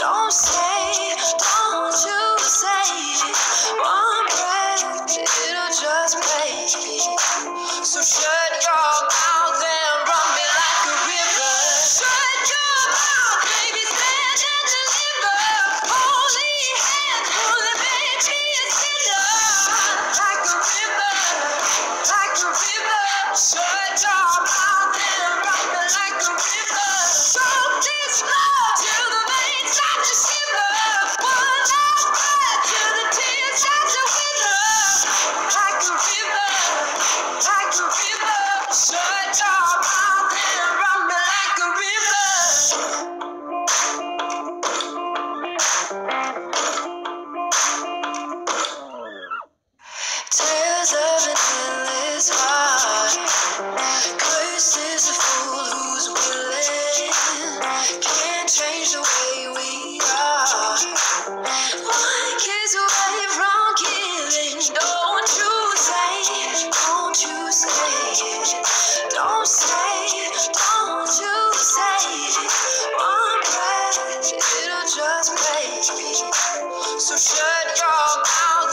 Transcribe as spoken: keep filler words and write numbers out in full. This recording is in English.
Don't say, don't you say one breath, it'll just break. So shut your mouth and run me like a river. Shut your mouth, baby, stand and deliver. Holy hands, pulling baby, it's enough. Like a river, like a river. Shut your mouth and run me like a river. Show this love till the veins start to shiver. One last breath till the tears start to wither. Like a river, like a river. Shut your mouth and run me like a river. Tears of an endless heart. Cursed is the fool who's willing. Can't change the way we are. One kiss away from killing. Don't you say, don't you say it. Don't say, don't you say it. One breath, it'll just break. So shut your mouth.